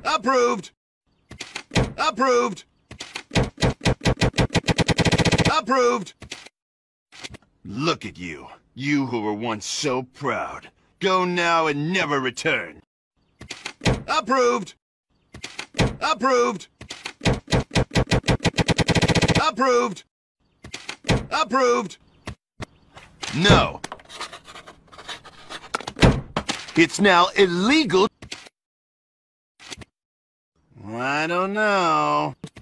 Approved! Approved! Approved! Look at you. You who were once so proud. Go now and never return. Approved! Approved! Approved! Approved! No. It's now illegal. I don't know.